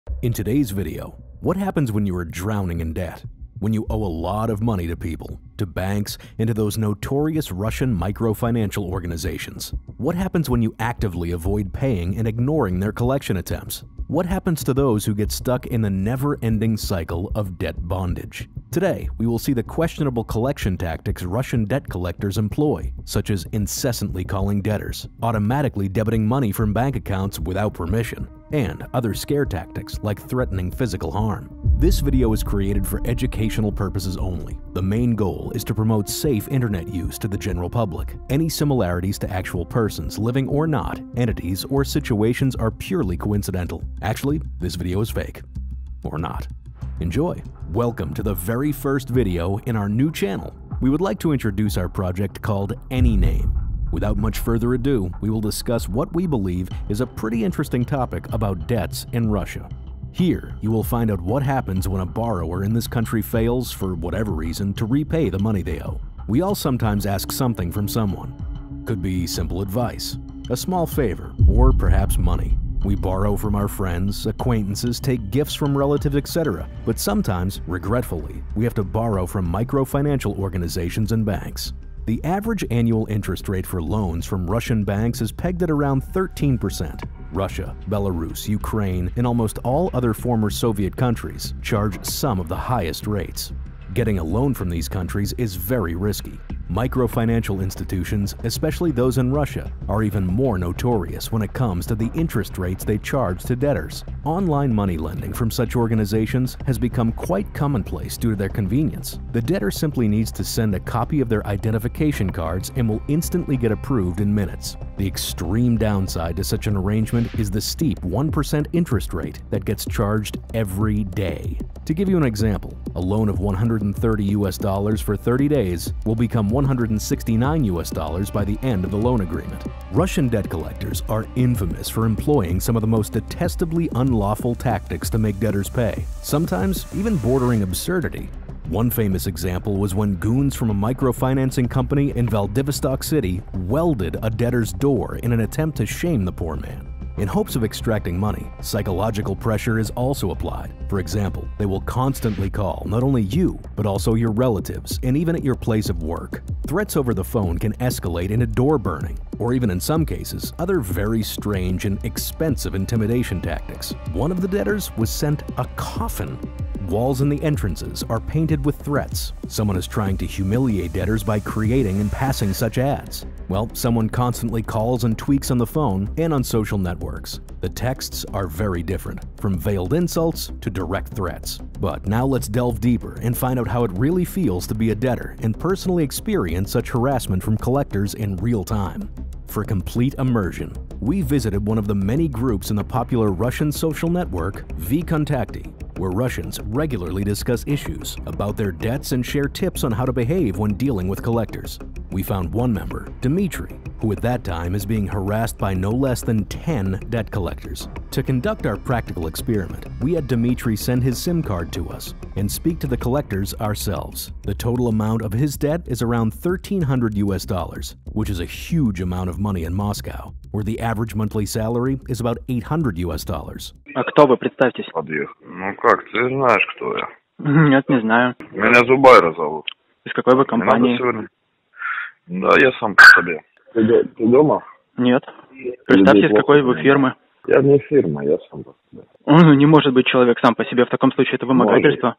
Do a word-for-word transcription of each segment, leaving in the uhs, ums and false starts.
In today's video, what happens when you are drowning in debt? When you owe a lot of money to people, to banks, and to those notorious Russian microfinancial organizations? What happens when you actively avoid paying and ignoring their collection attempts? What happens to those who get stuck in the never-ending cycle of debt bondage? Today, we will see the questionable collection tactics Russian debt collectors employ, such as incessantly calling debtors, automatically debiting money from bank accounts without permission, and other scare tactics like threatening physical harm. This video is created for educational purposes only. The main goal is to promote safe internet use to the general public. Any similarities to actual persons, living or not, entities, or situations are purely coincidental. Actually, this video is fake. Or not. Enjoy! Welcome to the very first video in our new channel. We would like to introduce our project called AnyName. Without much further ado, we will discuss what we believe is a pretty interesting topic about debts in Russia. Here, you will find out what happens when a borrower in this country fails, for whatever reason, to repay the money they owe. We all sometimes ask something from someone. Could be simple advice, a small favor, or perhaps money. We borrow from our friends, acquaintances, take gifts from relatives, et cetera. But sometimes, regretfully, we have to borrow from microfinancial organizations and banks. The average annual interest rate for loans from Russian banks is pegged at around thirteen percent. Russia, Belarus, Ukraine, and almost all other former Soviet countries charge some of the highest rates. Getting a loan from these countries is very risky. Microfinancial institutions, especially those in Russia, are even more notorious when it comes to the interest rates they charge to debtors. Online money lending from such organizations has become quite commonplace due to their convenience. The debtor simply needs to send a copy of their identification cards and will instantly get approved in minutes. The extreme downside to such an arrangement is the steep one percent interest rate that gets charged every day. To give you an example, a loan of one hundred thirty U S dollars for thirty days will become one hundred sixty-nine U S dollars by the end of the loan agreement. Russian debt collectors are infamous for employing some of the most detestably unlawful tactics to make debtors pay, sometimes even bordering absurdity. One famous example was when goons from a microfinancing company in Vladivostok City welded a debtor's door in an attempt to shame the poor man. In hopes of extracting money, psychological pressure is also applied. For example, they will constantly call not only you, but also your relatives, and even at your place of work. Threats over the phone can escalate into door burning, or even in some cases, other very strange and expensive intimidation tactics. One of the debtors was sent a coffin. Walls in the entrances are painted with threats. Someone is trying to humiliate debtors by creating and passing such ads. Well, someone constantly calls and tweaks on the phone and on social networks. The texts are very different, from veiled insults to direct threats. But now let's delve deeper and find out how it really feels to be a debtor and personally experience such harassment from collectors in real time. For complete immersion, we visited one of the many groups in the popular Russian social network VKontakte, where Russians regularly discuss issues about their debts and share tips on how to behave when dealing with collectors. We found one member, Dmitry, who at that time is being harassed by no less than ten debt collectors. To conduct our practical experiment, we had Dmitry send his SIM card to us and speak to the collectors ourselves. The total amount of his debt is around thirteen hundred U S dollars, which is a huge amount of money in Moscow, where the average monthly salary is about eight hundred U S dollars. А кто вы? Представьтесь. Подъехал. Ну как, ты знаешь, кто я? Нет, не знаю. Меня Зубайра зовут. Из какой вы компании? Сегодня... Да, я сам по себе. Ты, ты дома? Нет. Представьте, из какой вы фирмы. Я не фирма, я сам по себе. Ну, не может быть человек сам по себе. В таком случае это вымогательство.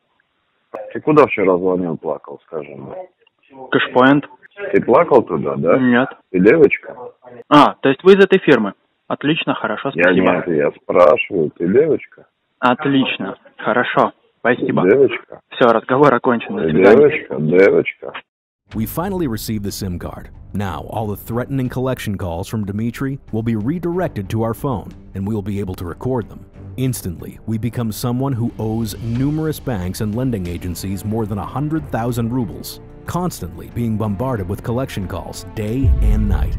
Ты куда вчера звонил, плакал, скажи мне? Кэшпоинт. Ты плакал туда, да? Нет. Ты девочка? А, то есть вы из этой фирмы. Отлично, хорошо, спасибо. Я нет, я спрашиваю, ты девочка? Отлично, хорошо, спасибо. Ты девочка? Все, разговор окончен. До Ты свидания. девочка, девочка. We finally received the SIM card. Now, all the threatening collection calls from Dmitry will be redirected to our phone, and we will be able to record them. Instantly, we become someone who owes numerous banks and lending agencies more than one hundred thousand rubles, constantly being bombarded with collection calls day and night.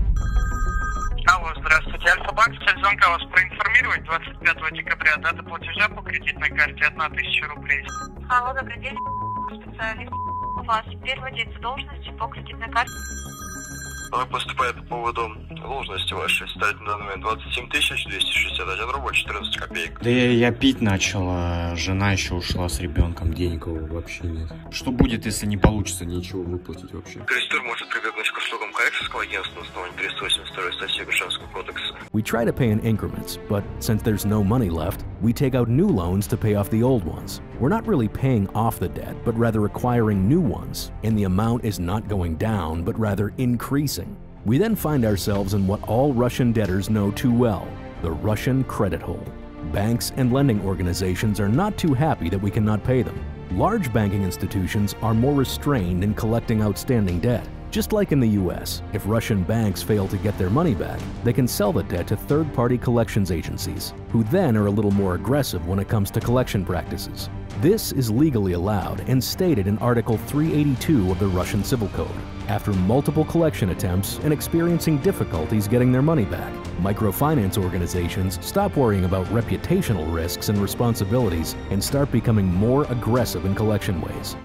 Алло, здравствуйте. Альфа-банк, цель звонка вас проинформировать. двадцать пятого декабря дата платежа по кредитной карте одна тысяча рублей. Алло, добрый день. Специалист. У вас первый день задолженности по кредитной карте. Вы поступает по поводу должности вашей. Ставит на данный момент двадцать семь тысяч двести шестьдесят один рубль четырнадцать копеек. Да я, я пить начал, а жена еще ушла с ребенком, денег вообще нет. Что будет, если не получится ничего выплатить вообще? Кредитор может прибегнуть к услугам коллекторского агентства на основании триста восемьдесят второй статьи Гражданского кодекса. We try to pay in increments, but since there's no money left, we take out new loans to pay off the old ones. We're not really paying off the debt, but rather acquiring new ones, and the amount is not going down, but rather increasing. We then find ourselves in what all Russian debtors know too well, the Russian credit hole. Banks and lending organizations are not too happy that we cannot pay them. Large banking institutions are more restrained in collecting outstanding debt. Just like in the U S, if Russian banks fail to get their money back, they can sell the debt to third-party collections agencies, who then are a little more aggressive when it comes to collection practices. This is legally allowed and stated in Article three eighty-two of the Russian Civil Code. After multiple collection attempts and experiencing difficulties getting their money back, microfinance organizations stop worrying about reputational risks and responsibilities and start becoming more aggressive in collection ways.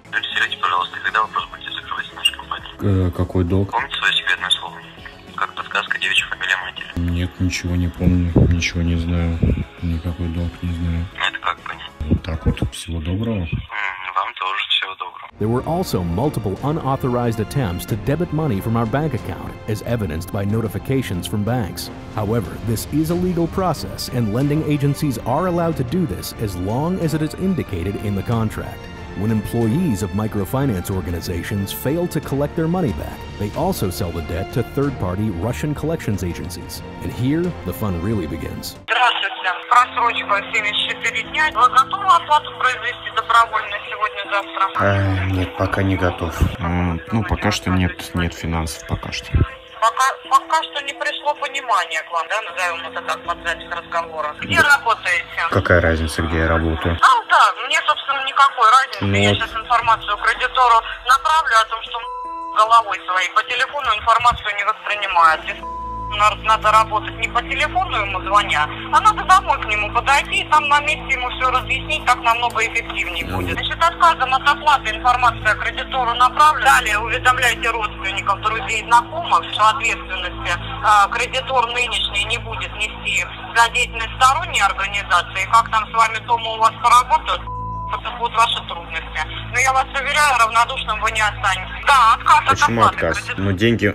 Э, какой долг? Помните свое секретное слово? Как подсказка девичья фамилия матери? Нет, ничего не помню, ничего не знаю, никакой долг не знаю. Ну это как понять? Вот так вот, всего доброго. Вам тоже всего доброго. There were also multiple unauthorized attempts to debit money from our bank account, as evidenced by notifications from banks. However, this is a legal process, and lending agencies are allowed to do this as long as it is indicated in the contract. When employees of microfinance organizations fail to collect their money back, they also sell the debt to third-party Russian collections agencies. And here, the fun really begins. Здравствуйте. Просрочка семьдесят четыре дня. Вы готовы оплату произвести добровольно сегодня-завтра? А, нет, пока не готов. А, ну, пока что нет, нет финансов, пока что. Пока, пока что не пришло понимание к вам, да, назовем это так, под запись разговора. Где да. работаете? Какая разница, где я работаю? А, да, мне, собственно, никакой разницы. Ну, я вот. сейчас информацию кредитору направлю о том, что головой своей по телефону информацию не воспринимает. Надо работать не по телефону ему звоня, а надо домой к нему подойти и там на месте ему все разъяснить, как намного эффективнее будет. Значит, отказом от оплаты информация кредитору направлена. Далее уведомляйте родственников, друзей, знакомых, что ответственности э, кредитор нынешний не будет нести за деятельность сторонней организации. Как там с вами дома у вас поработают, это будут ваши трудности. Но я вас уверяю, равнодушным вы не останетесь. Да, отказ от Почему оплаты. отказ? Кредитор... Ну, деньги...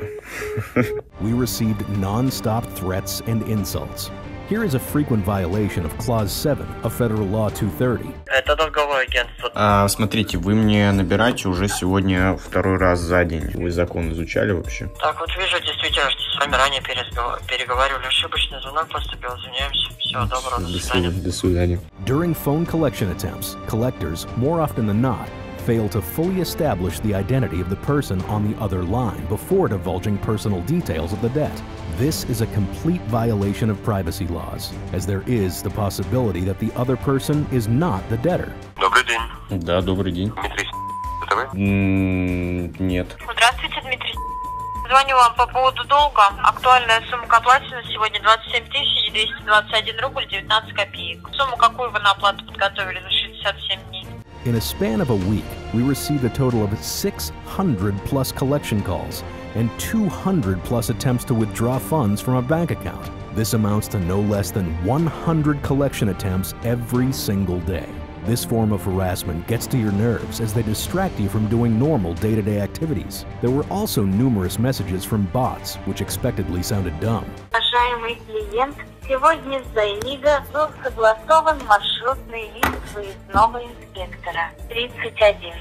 We received non-stop threats and insults. Here is a frequent violation of Clause seven of Federal Law two thirty. Это долговое агентство. А, смотрите, вы мне набираете уже сегодня второй раз за день. Вы закон изучали вообще? Так, вот вижу, действительно, что с вами ранее переговаривали. Ошибочный звонок поступил, извиняемся. Всего доброго, до свидания. До свидания. During phone collection attempts, collectors, more often than not, fail to fully establish the identity of the person on the other line before divulging personal details of the debt. This is a complete violation of privacy laws, as there is the possibility that the other person is not the debtor. Добрый день. Да, добрый день. Дмитрий, это вы? М-м, нет. Здравствуйте, Дмитрий. Звоню вам по поводу долга. Актуальная сумма к оплате на сегодня двадцать семь тысяч двести двадцать один рубль девятнадцать копеек. Сумму какую вы на оплату подготовили за шестьдесят семь дней? In a span of a week, we received a total of six hundred plus collection calls and two hundred plus attempts to withdraw funds from a bank account. This amounts to no less than one hundred collection attempts every single day. This form of harassment gets to your nerves as they distract you from doing normal day-to-day activities. There were also numerous messages from bots, which expectedly sounded dumb. Уважаемый клиент, сегодня с Зайнига был согласован маршрутный лист выездного инспектора тридцать один.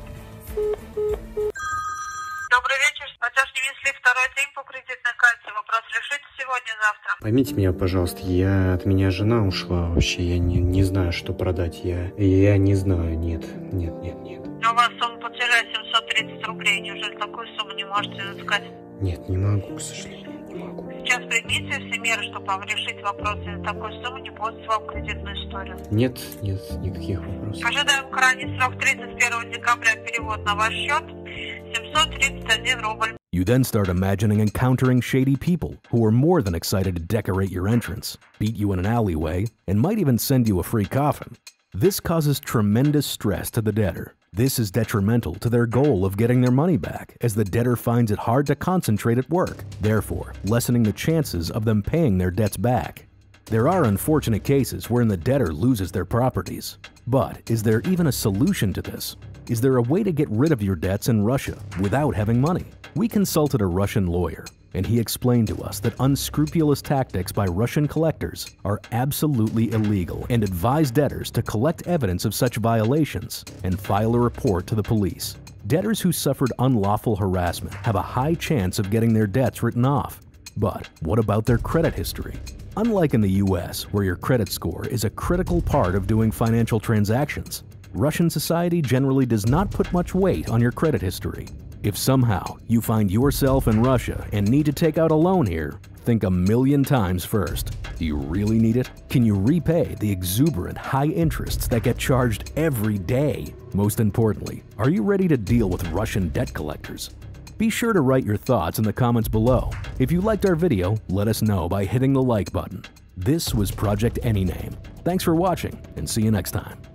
Добрый вечер. Платеж не внесли второй день по кредитной карте. Вопрос решите сегодня-завтра. Поймите меня, пожалуйста, я от меня жена ушла вообще, я не, не знаю, что продать, я, я не знаю, нет, нет, нет, нет. У вас сумма платежа семьсот тридцать рублей. Неужели такую сумму не можете взыскать? Нет, не могу, к сожалению, не могу. Сейчас примите все меры, чтобы вам решить вопрос. И такую сумму не портить вам кредитную историю. Нет, нет, никаких вопросов. Ожидаем крайний срок тридцать первого декабря. Перевод на ваш счет семьсот тридцать один рубль. You then start imagining encountering shady people who are more than excited to decorate your entrance, beat you in an alleyway, and might even send you a free coffin. This causes tremendous stress to the debtor. This is detrimental to their goal of getting their money back, as the debtor finds it hard to concentrate at work, therefore lessening the chances of them paying their debts back. There are unfortunate cases wherein the debtor loses their properties. But is there even a solution to this? Is there a way to get rid of your debts in Russia without having money? We consulted a Russian lawyer, and he explained to us that unscrupulous tactics by Russian collectors are absolutely illegal and advised debtors to collect evidence of such violations and file a report to the police. Debtors who suffered unlawful harassment have a high chance of getting their debts written off. But what about their credit history? Unlike in the U S, where your credit score is a critical part of doing financial transactions, Russian society generally does not put much weight on your credit history. If somehow you find yourself in Russia and need to take out a loan here, think a million times first. Do you really need it? Can you repay the exuberant high interests that get charged every day? Most importantly, are you ready to deal with Russian debt collectors? Be sure to write your thoughts in the comments below. If you liked our video, let us know by hitting the like button. This was Project Anyname. Thanks for watching, and see you next time.